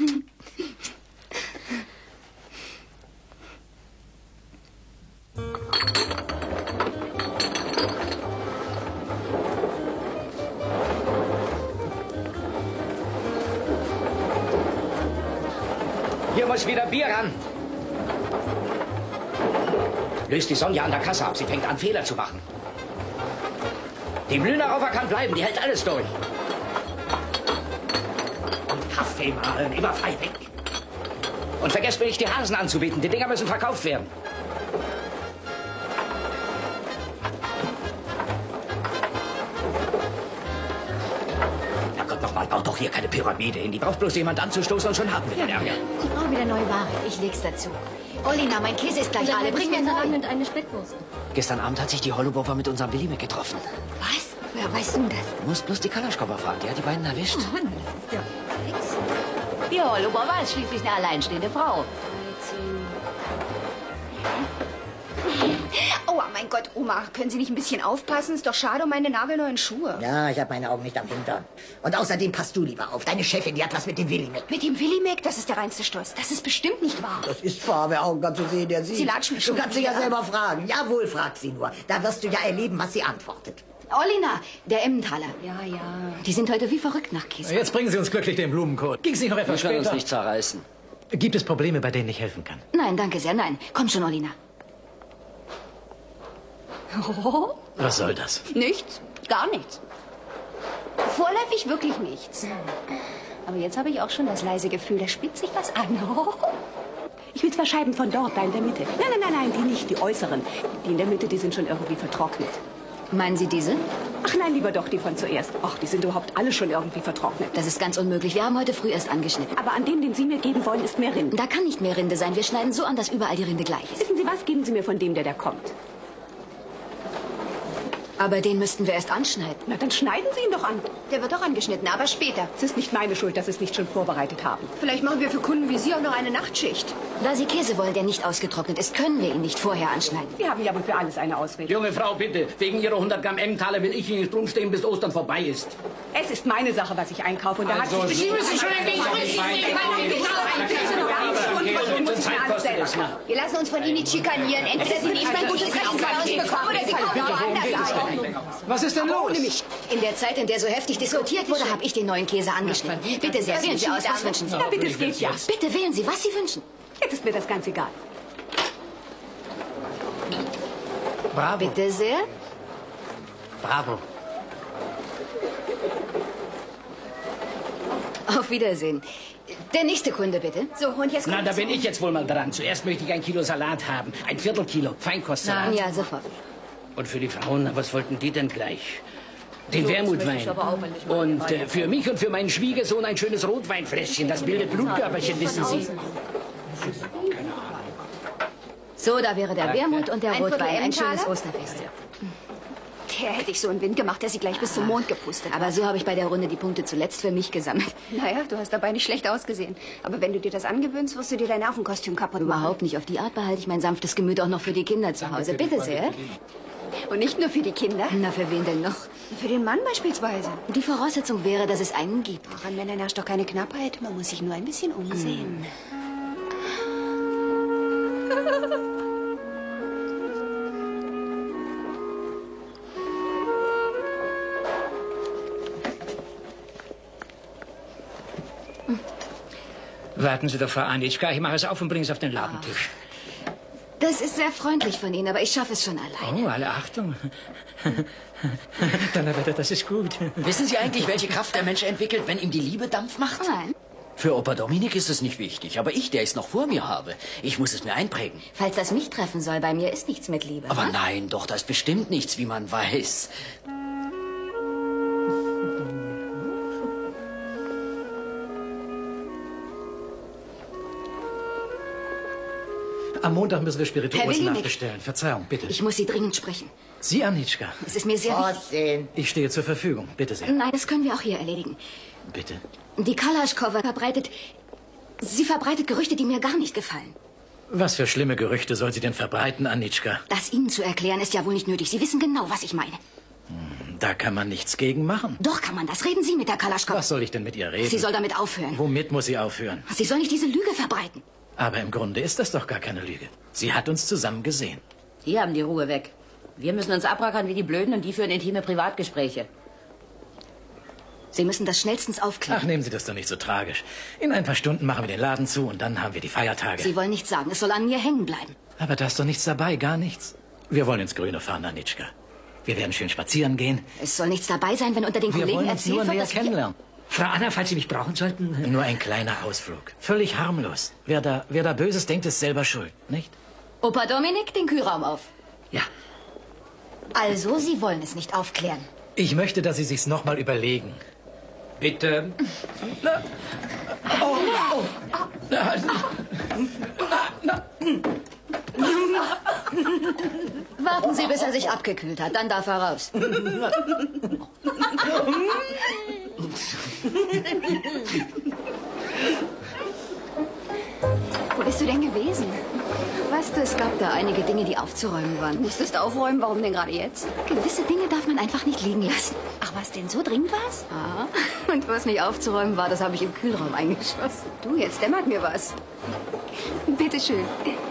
Hier muss wieder Bier ran. Löst die Sonja an der Kasse ab. Sie fängt an, Fehler zu machen. Die Mühlenraufer kann bleiben. Die hält alles durch. Und Kaffee mahlen. Immer frei weg. Und vergesst mir nicht, die Hasen anzubieten. Die Dinger müssen verkauft werden. Herrgott, nochmal, baut doch hier keine Pyramide hin. Die braucht bloß jemand anzustoßen und schon haben wir den Ärger. Ich brauche wieder neue Ware. Ich leg's dazu. Olina, mein Käse ist gleich alle. Bring mir einen neu. und eine Speckwurst. Gestern Abend hat sich die Holubova mit unserem Willi getroffen. Was? Woher weißt du das? Du musst bloß die Kalaschkova fragen. Die hat die beiden erwischt. Oh, das ist ja fix. Die Holubova ist schließlich eine alleinstehende Frau. Oh, mein Gott, Oma, können Sie nicht ein bisschen aufpassen? Ist doch schade um meine nagelneuen Schuhe. Ja, ich habe meine Augen nicht am Hintern. Und außerdem passt du lieber auf. Deine Chefin, die hat was mit dem Willimek. Mit dem Willimek? Das ist der reinste Stolz. Das ist bestimmt nicht wahr. Das ist wahr. Wer Augen kann zu sehen, der sieht. Sie latschen mich Du schon kannst sie ja wieder. selber fragen. Jawohl, frag sie nur. Da wirst du ja erleben, was sie antwortet. Olina, der Emmentaler. Ja, ja. Die sind heute wie verrückt nach Käse. Jetzt bringen Sie uns glücklich den Blumenkohl. Ging es nicht noch etwas Wir können uns später? nicht zerreißen. Gibt es Probleme, bei denen ich helfen kann? Nein, danke sehr, nein. Komm schon, Olina. Oh. Was soll das? Nichts, gar nichts. Vorläufig wirklich nichts. Aber jetzt habe ich auch schon das leise Gefühl, da spitzt sich was an. Ich will 2 Scheiben von dort, da in der Mitte. Nein, die nicht, die äußeren. Die in der Mitte, die sind schon irgendwie vertrocknet. Meinen Sie diese? Ach nein, lieber doch die von zuerst. Ach, die sind überhaupt alle schon irgendwie vertrocknet. Das ist ganz unmöglich. Wir haben heute früh erst angeschnitten. Aber an dem, den Sie mir geben wollen, ist mehr Rinde. Da kann nicht mehr Rinde sein. Wir schneiden so an, dass überall die Rinde gleich ist. Wissen Sie was? Geben Sie mir von dem, der da kommt. Aber den müssten wir erst anschneiden. Na, dann schneiden Sie ihn doch an. Der wird doch angeschnitten, aber später. Es ist nicht meine Schuld, dass Sie es nicht schon vorbereitet haben. Vielleicht machen wir für Kunden wie Sie auch noch eine Nachtschicht. Da Sie Käse wollen, der nicht ausgetrocknet ist, können wir ihn nicht vorher anschneiden. Sie haben ja wohl für alles eine Ausrede. Junge Frau, bitte. Wegen Ihrer 100 Gramm Emmentaler will ich Ihnen nicht rumstehen, bis Ostern vorbei ist. Es ist meine Sache, was ich einkaufe. Und da Also, hat Sie müssen schon ein Wir lassen uns von Ihnen nicht schikanieren. Entweder Sie nehmen ein gutes Essen bei uns bekommen oder Sie kommen woanders ein. Was ist denn los? In der Zeit, in der so heftig diskutiert wurde, habe ich den neuen Käse angeschnitten. Bitte sehr, wählen Sie aus. Was wünschen Sie? Na, bitte, es geht ja. Bitte wählen Sie, was Sie wünschen. Jetzt ist mir das ganz egal. Bravo. Bitte sehr. Bravo. Auf Wiedersehen. Der nächste Kunde, bitte. So, und jetzt Na, da bin ich jetzt wohl mal dran. Zuerst möchte ich 1 Kilo Salat haben. 1/4 Kilo Feinkostsalat. Ja, sofort. Und für die Frauen, was wollten die denn gleich? Den Wermutwein. Und für mich und für meinen Schwiegersohn ein schönes Rotweinfläschchen. Das bildet Blutkörperchen, wissen Sie. So, da wäre der Wermut und der Ein Viertel Rotwein. Ein Emmentaler? schönes Osterfest. Der hätte ich so einen Wind gemacht, der sie gleich bis zum Mond gepustet hat. Aber so habe ich bei der Runde die Punkte zuletzt für mich gesammelt. Naja, du hast dabei nicht schlecht ausgesehen. Aber wenn du dir das angewöhnst, wirst du dir dein Nervenkostüm kaputt machen. Überhaupt nicht. Auf die Art behalte ich mein sanftes Gemüt auch noch für die Kinder zu Hause. Bitte sehr. Und nicht nur für die Kinder. Na, für wen denn noch? Für den Mann beispielsweise. Die Voraussetzung wäre, dass es einen gibt. Ach, an Männern herrscht doch keine Knappheit. Man muss sich nur ein bisschen umsehen. Warten Sie doch, Frau Anitschka. Ich mache es auf und bringe es auf den Ladentisch. Das ist sehr freundlich von Ihnen, aber ich schaffe es schon allein. Oh, alle Achtung. Donnerwetter, das ist gut. Wissen Sie eigentlich, welche Kraft der Mensch entwickelt, wenn ihm die Liebe Dampf macht? Nein. Für Opa Dominik ist es nicht wichtig, aber ich, der es noch vor mir habe, ich muss es mir einprägen. Falls das mich treffen soll, bei mir ist nichts mit Liebe. Aber nein, doch, da ist bestimmt nichts, wie man weiß. Am Montag müssen wir Herr Spirituosen Willinek. nachbestellen. Verzeihung, bitte. Ich muss Sie dringend sprechen. Sie, Anitschka. Es ist mir sehr wichtig. Ich stehe zur Verfügung. Bitte sehr. Nein, das können wir auch hier erledigen. Bitte. Die Kalaschkowa verbreitet... Sie verbreitet Gerüchte, die mir gar nicht gefallen. Was für schlimme Gerüchte soll sie denn verbreiten, Anitschka? Das Ihnen zu erklären, ist ja wohl nicht nötig. Sie wissen genau, was ich meine. Da kann man nichts gegen machen. Doch kann man das. Reden Sie mit der Kalaschkowa. Was soll ich denn mit ihr reden? Sie soll damit aufhören. Womit muss sie aufhören? Sie soll nicht diese Lüge verbreiten. Aber im Grunde ist das doch gar keine Lüge. Sie hat uns zusammen gesehen. Die haben die Ruhe weg. Wir müssen uns abrackern wie die Blöden und die führen intime Privatgespräche. Sie müssen das schnellstens aufklären. Ach, nehmen Sie das doch nicht so tragisch. In ein paar Stunden machen wir den Laden zu und dann haben wir die Feiertage. Sie wollen nichts sagen. Es soll an mir hängen bleiben. Aber da ist doch nichts dabei, gar nichts. Wir wollen ins Grüne fahren, Anitschka. Wir werden schön spazieren gehen. Es soll nichts dabei sein, wenn unter den Wir Kollegen wollen uns erzählt nur wird, näher dass wir... kennenlernen. Frau Anna, falls Sie mich brauchen sollten... Nur ein kleiner Ausflug. Völlig harmlos. Wer da Böses denkt, ist selber schuld, nicht? Opa Dominik, den Kühlraum auf. Ja. Also, Sie wollen es nicht aufklären. Ich möchte, dass Sie sich's noch mal überlegen. Bitte. Warten Sie, bis er sich abgekühlt hat. Dann darf er raus. Wo bist du denn gewesen? Weißt du, es gab da einige Dinge, die aufzuräumen waren. Du musstest aufräumen, warum denn gerade jetzt? Gewisse Dinge darf man einfach nicht liegen lassen. Ach, was denn? So dringend war's? Ah, und was nicht aufzuräumen war, das habe ich im Kühlraum eingeschossen. Du, jetzt dämmert mir was. Bitte schön.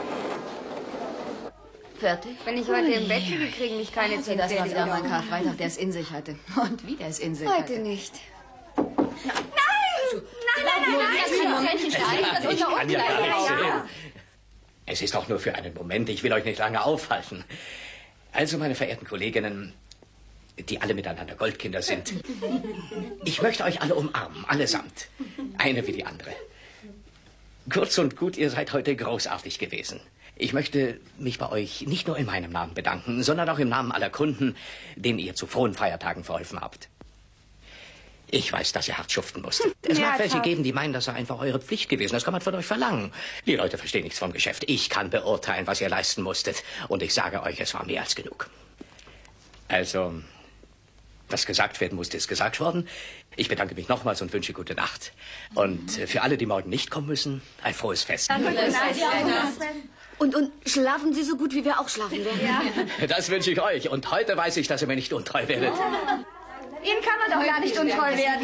Fertig? Wenn ich heute im Bett liege, kriegen mich keine Also, das war wieder mal 10 Karfreitag, der es in sich hatte. Und wieder es in sich hatte. Heute nicht. Nein! Nein, nein, Ich kann ja gar nicht sehen. Es ist auch nur für einen Moment. Ich will euch nicht lange aufhalten. Also, meine verehrten Kolleginnen, die alle miteinander Goldkinder sind, ich möchte euch alle umarmen, allesamt. Eine wie die andere. Kurz und gut, ihr seid heute großartig gewesen. Ich möchte mich bei euch nicht nur in meinem Namen bedanken, sondern auch im Namen aller Kunden, denen ihr zu frohen Feiertagen verholfen habt. Ich weiß, dass ihr hart schuften musstet. Es mag welche geben, die meinen, das sei einfach eure Pflicht gewesen. Das kann man von euch verlangen. Die Leute verstehen nichts vom Geschäft. Ich kann beurteilen, was ihr leisten musstet. Und ich sage euch, es war mehr als genug. Also, was gesagt werden musste, ist gesagt worden. Ich bedanke mich nochmals und wünsche gute Nacht. Und für alle, die morgen nicht kommen müssen, ein frohes Fest. Und schlafen Sie so gut, wie wir auch schlafen werden? Ja. Das wünsche ich euch. Und heute weiß ich, dass ihr mir nicht untreu werdet. Ihnen kann man doch gar nicht untreu werden.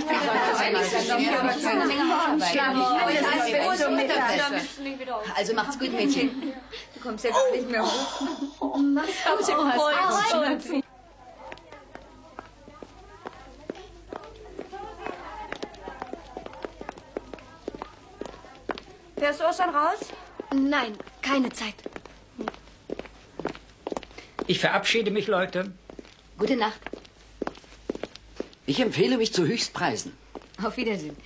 Also macht's gut, Mädchen. Du kommst jetzt nicht mehr hoch. Mach's gut. Fährst du auch schon raus? Nein, keine Zeit. Ich verabschiede mich, Leute. Gute Nacht. Ich empfehle mich zu Höchstpreisen. Auf Wiedersehen.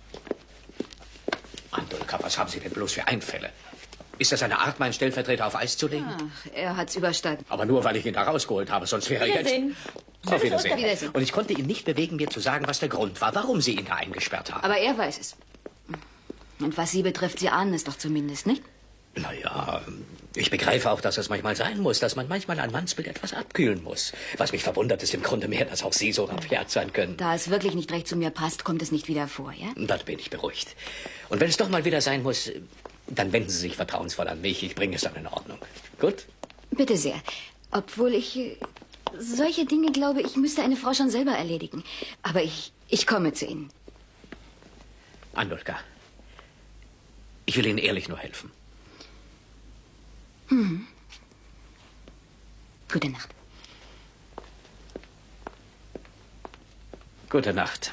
Andulka, was haben Sie denn bloß für Einfälle? Ist das eine Art, meinen Stellvertreter auf Eis zu legen? Ach, er hat's überstanden. Aber nur, weil ich ihn da rausgeholt habe, sonst wäre er jetzt... Auf Wiedersehen. Wiedersehen. Und ich konnte ihn nicht bewegen, mir zu sagen, was der Grund war, warum Sie ihn da eingesperrt haben. Aber er weiß es. Und was Sie betrifft, Sie ahnen es doch zumindest, nicht? Naja, ich begreife auch, dass es manchmal sein muss, dass man manchmal ein Mannsbild etwas abkühlen muss. Was mich verwundert, ist im Grunde mehr, dass auch Sie so rabiat sein können. Da es wirklich nicht recht zu mir passt, kommt es nicht wieder vor, ja? Dann bin ich beruhigt. Und wenn es doch mal wieder sein muss, dann wenden Sie sich vertrauensvoll an mich. Ich bringe es dann in Ordnung. Gut? Bitte sehr. Obwohl solche Dinge, glaube ich, müsste eine Frau schon selber erledigen. Aber ich komme zu Ihnen. Andulka, ich will Ihnen ehrlich nur helfen. Mhm. Gute Nacht. Gute Nacht.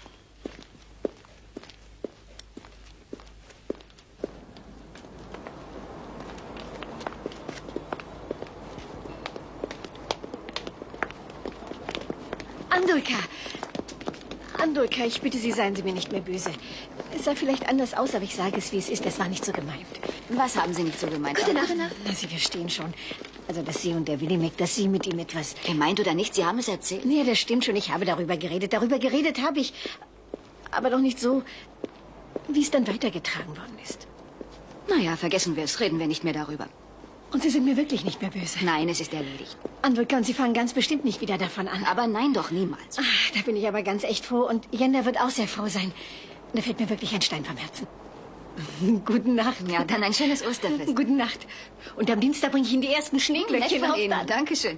Andulka, ich bitte Sie, seien Sie mir nicht mehr böse. Es sah vielleicht anders aus, aber ich sage es, wie es ist. Es war nicht so gemeint. Was haben Sie nicht so gemeint? Gute Nacht. Na, Sie verstehen schon. Also, dass Sie und der Willimek, dass Sie mit ihm etwas... Gemeint oder nicht? Sie haben es erzählt? Nee, das stimmt schon. Ich habe darüber geredet. Darüber geredet habe ich. Aber doch nicht so, wie es dann weitergetragen worden ist. Naja, vergessen wir es. Reden wir nicht mehr darüber. Und Sie sind mir wirklich nicht mehr böse? Nein, es ist erledigt. Andulka, und Sie fangen ganz bestimmt nicht wieder davon an. Aber nein, doch niemals. Ach, da bin ich aber ganz echt froh. Und Jenda wird auch sehr froh sein. Da fällt mir wirklich ein Stein vom Herzen. Guten Nacht. Ja, dann ein schönes Osterfest. Guten Nacht. Und am Dienstag bringe ich Ihnen die ersten Schneeglöckchen Nett von auf. Ihnen. Dankeschön.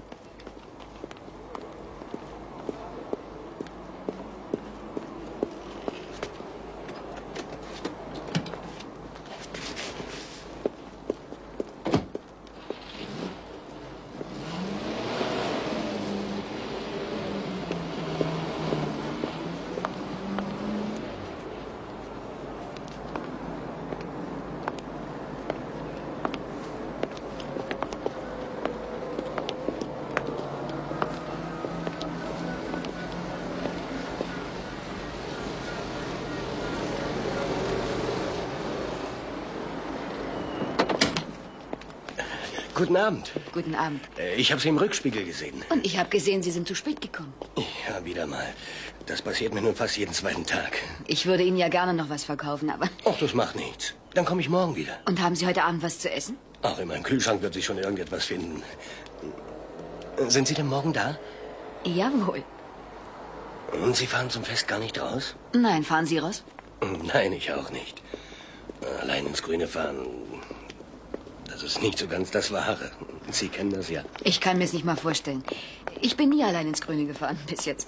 Guten Abend. Guten Abend. Ich habe Sie im Rückspiegel gesehen. Und ich habe gesehen, Sie sind zu spät gekommen. Ja, wieder mal. Das passiert mir nun fast jeden zweiten Tag. Ich würde Ihnen ja gerne noch was verkaufen, aber... Ach, das macht nichts. Dann komme ich morgen wieder. Und haben Sie heute Abend was zu essen? Ach, in meinem Kühlschrank wird sich schon irgendetwas finden. Sind Sie denn morgen da? Jawohl. Und Sie fahren zum Fest gar nicht raus? Nein, fahren Sie raus? Nein, ich auch nicht. Allein ins Grüne fahren, das ist nicht so ganz das Wahre. Sie kennen das ja. Ich kann mir es nicht mal vorstellen. Ich bin nie allein ins Grüne gefahren, bis jetzt.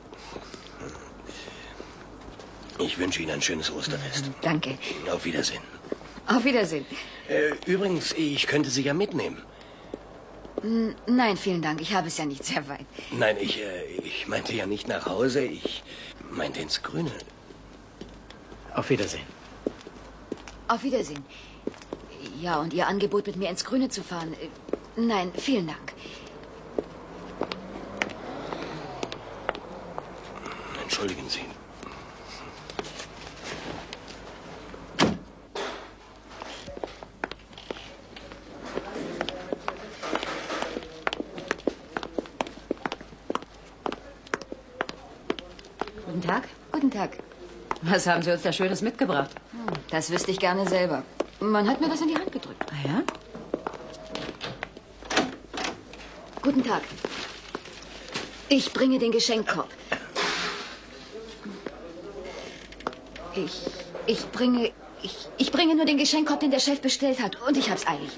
Ich wünsche Ihnen ein schönes Osterfest. Danke. Auf Wiedersehen. Auf Wiedersehen. Übrigens, ich könnte Sie ja mitnehmen. Nein, vielen Dank. Ich habe es ja nicht sehr weit. Nein, ich meinte ja nicht nach Hause. Ich meinte ins Grüne. Auf Wiedersehen. Auf Wiedersehen. Ja, und Ihr Angebot, mit mir ins Grüne zu fahren? Nein, vielen Dank. Entschuldigen Sie. Guten Tag. Guten Tag. Was haben Sie uns da Schönes mitgebracht? Das wüsste ich gerne selber. Man hat mir das in die Hand gedrückt. Ah ja? Guten Tag. Ich bringe den Geschenkkorb. Ich bringe nur den Geschenkkorb, den der Chef bestellt hat. Und ich hab's eilig.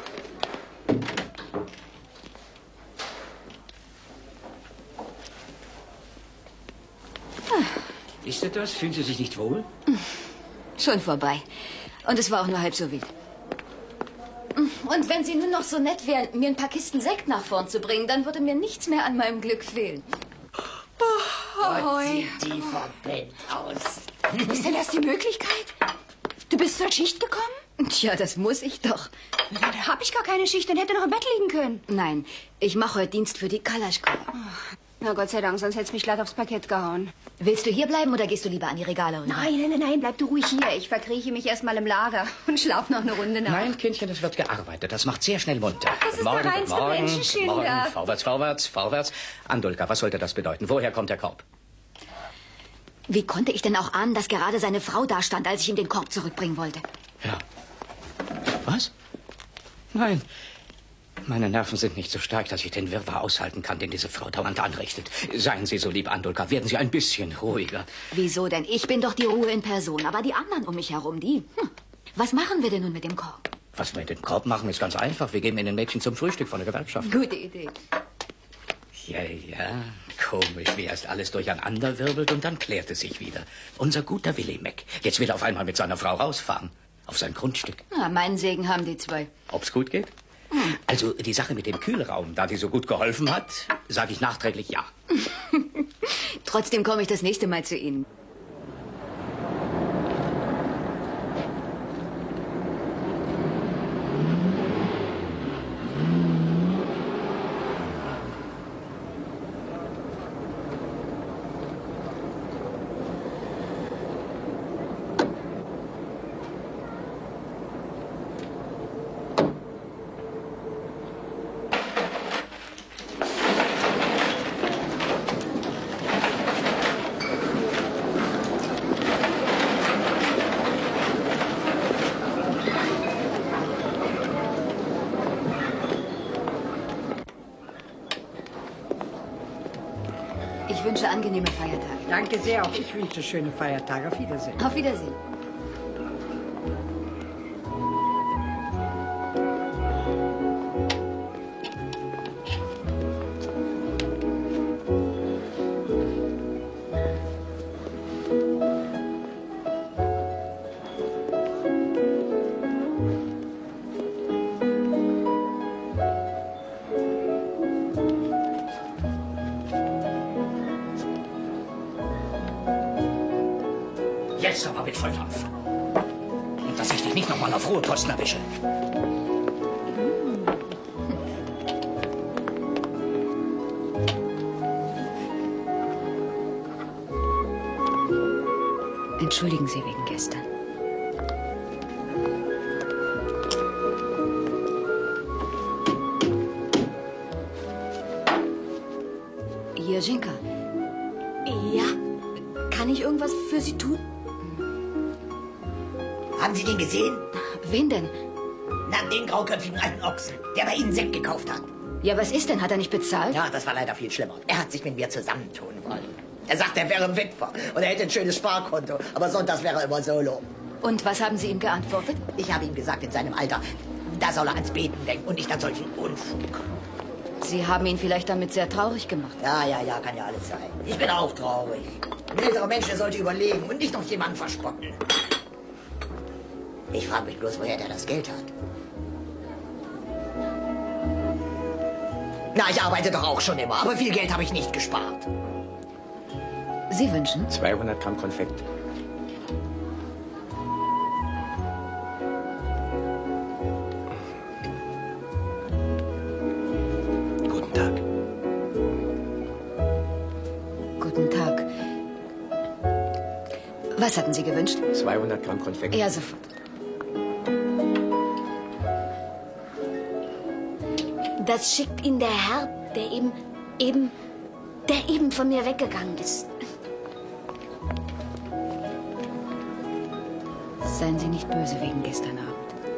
Ist etwas? Fühlen Sie sich nicht wohl? Schon vorbei. Und es war auch nur halb so wild. Und wenn Sie nur noch so nett wären, mir ein paar Kisten Sekt nach vorn zu bringen, dann würde mir nichts mehr an meinem Glück fehlen. Gott, sieht die verpennt aus. Ist denn das die Möglichkeit? Du bist zur Schicht gekommen? Tja, das muss ich doch. Da hab ich gar keine Schicht, dann hätte noch im Bett liegen können. Nein, ich mache heute Dienst für die Kalaschkow. Na Gott sei Dank, sonst hätt's mich glatt aufs Parkett gehauen. Willst du hier bleiben oder gehst du lieber an die Regale rüber? Nein, bleib du ruhig hier. Ich verkrieche mich erst mal im Lager und schlaf noch eine Runde nach. Nein, Kindchen, es wird gearbeitet. Das macht sehr schnell munter. Das ist der reinste Menschenskinder. Morgen, vorwärts. Andulka, was sollte das bedeuten? Woher kommt der Korb? Wie konnte ich denn auch ahnen, dass gerade seine Frau da stand, als ich ihm den Korb zurückbringen wollte? Ja. Was? Nein. Meine Nerven sind nicht so stark, dass ich den Wirrwarr aushalten kann, den diese Frau dauernd anrichtet. Seien Sie so lieb, Andulka, werden Sie ein bisschen ruhiger. Wieso denn? Ich bin doch die Ruhe in Person, aber die anderen um mich herum, die... Was machen wir denn nun mit dem Korb? Was wir mit dem Korb machen, ist ganz einfach. Wir geben ihn den Mädchen zum Frühstück von der Gewerkschaft. Gute Idee. Ja, komisch, wie erst alles durcheinander wirbelt und dann klärt es sich wieder. Unser guter Willi Meck. Jetzt will er auf einmal mit seiner Frau rausfahren. Auf sein Grundstück. Na, meinen Segen haben die zwei. Ob's gut geht? Also die Sache mit dem Kühlraum, da die so gut geholfen hat, sage ich nachträglich ja. Trotzdem komme ich das nächste Mal zu Ihnen. Ich wünsche angenehme Feiertage. Danke sehr, auch ich wünsche schöne Feiertage. Auf Wiedersehen. Auf Wiedersehen. Jetzt aber mit Volldampf. Und dass ich dich nicht nochmal auf Ruheposten erwische. Entschuldigen Sie wegen gestern. Jirschenka. Ja? Kann ich irgendwas für Sie tun? Haben Sie den gesehen? Wen denn? Na, den grauköpfigen alten Ochsen, der bei Ihnen Sekt gekauft hat. Ja, was ist denn? Hat er nicht bezahlt? Ja, das war leider viel schlimmer. Er hat sich mit mir zusammentun wollen. Er sagt, er wäre Witwer und er hätte ein schönes Sparkonto. Aber sonntags wäre er immer solo. Und was haben Sie ihm geantwortet? Ich habe ihm gesagt, in seinem Alter, da soll er ans Beten denken und nicht an solchen Unfug. Sie haben ihn vielleicht damit sehr traurig gemacht. Ja, kann ja alles sein. Ich bin auch traurig. Ein älterer Mensch, der sollte überlegen und nicht noch jemanden verspotten. Ich frage mich bloß, woher der das Geld hat. Na, ich arbeite doch auch schon immer, aber viel Geld habe ich nicht gespart. Sie wünschen? 200 Gramm Konfekt. Was hatten Sie gewünscht? 200 Gramm Konfekt. Ja, sofort. Das schickt Ihnen der Herr, der eben von mir weggegangen ist. Seien Sie nicht böse wegen gestern Abend.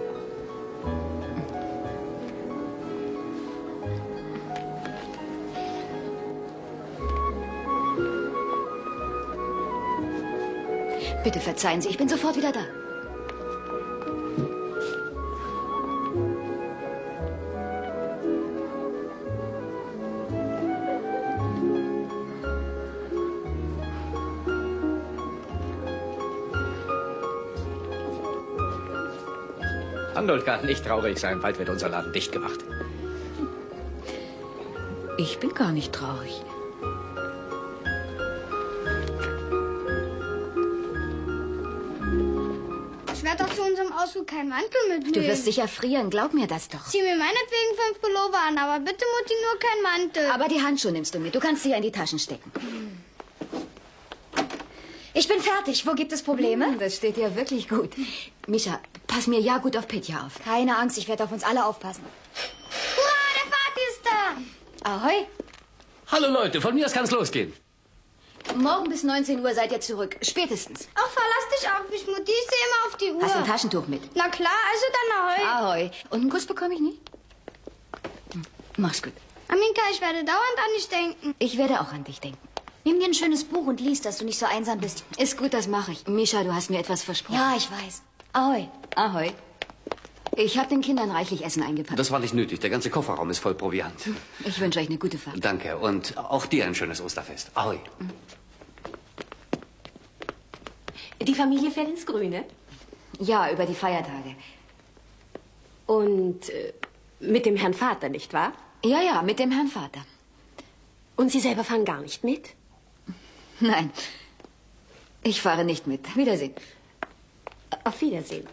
Bitte verzeihen Sie, ich bin sofort wieder da. Arnold kann nicht traurig sein, bald wird unser Laden dicht gemacht. Ich bin gar nicht traurig. Ich werde doch zu unserem Ausflug keinen Mantel mitnehmen. Du wirst sicher frieren, glaub mir das doch. Zieh mir meinetwegen 5 Pullover an, aber bitte, Mutti, nur kein Mantel. Aber die Handschuhe nimmst du mit. Du kannst sie ja in die Taschen stecken. Ich bin fertig. Wo gibt es Probleme? Das steht ja wirklich gut. Mischa, pass mir ja gut auf Petja auf. Keine Angst, ich werde auf uns alle aufpassen. Hurra, der Vati ist da! Ahoi. Hallo Leute, von mir aus kann's losgehen. Morgen bis 19 Uhr seid ihr zurück. Spätestens. Ach, verlass dich auf mich, Mutti. Ich sehe immer auf die Uhr. Hast du ein Taschentuch mit? Na klar, also dann ahoi. Ahoi. Und einen Kuss bekomme ich nie? Mach's gut. Aminka, ich werde dauernd an dich denken. Ich werde auch an dich denken. Nimm dir ein schönes Buch und lies, dass du nicht so einsam bist. Ist gut, das mache ich. Mischa, du hast mir etwas versprochen. Ja, ich weiß. Ahoi. Ahoi. Ich habe den Kindern reichlich Essen eingepackt. Das war nicht nötig. Der ganze Kofferraum ist voll Proviant. Ich wünsche euch eine gute Fahrt. Danke. Und auch dir ein schönes Osterfest. Ahoi. Die Familie fährt ins Grüne? Ja, über die Feiertage. Und mit dem Herrn Vater, nicht wahr? Ja, ja, mit dem Herrn Vater. Und Sie selber fahren gar nicht mit? Nein, ich fahre nicht mit. Wiedersehen. Auf Wiedersehen.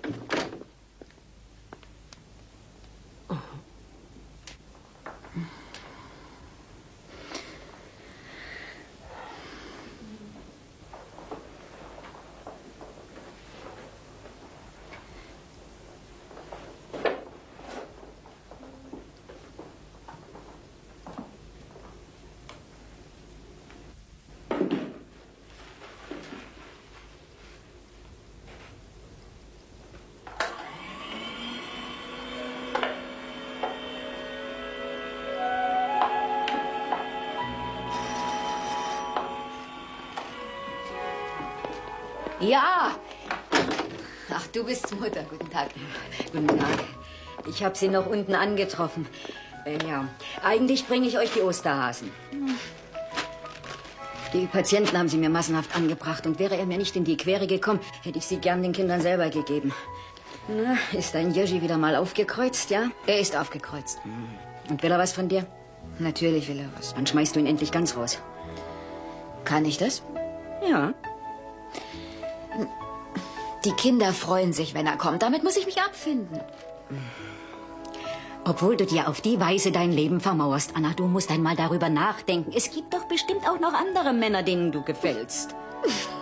Ja. Ach, du bist Mutter. Guten Tag. Guten Tag. Ich habe Sie noch unten angetroffen. Ja, eigentlich bringe ich euch die Osterhasen. Die Patienten haben sie mir massenhaft angebracht. Und wäre er mir nicht in die Quere gekommen, hätte ich sie gern den Kindern selber gegeben. Na, ist dein Jöschi wieder mal aufgekreuzt, ja? Er ist aufgekreuzt. Und will er was von dir? Natürlich will er was. Dann schmeißt du ihn endlich ganz raus. Kann ich das? Ja. Die Kinder freuen sich, wenn er kommt. Damit muss ich mich abfinden. Obwohl du dir auf die Weise dein Leben vermauerst, Anna, du musst einmal darüber nachdenken. Es gibt doch bestimmt auch noch andere Männer, denen du gefällst.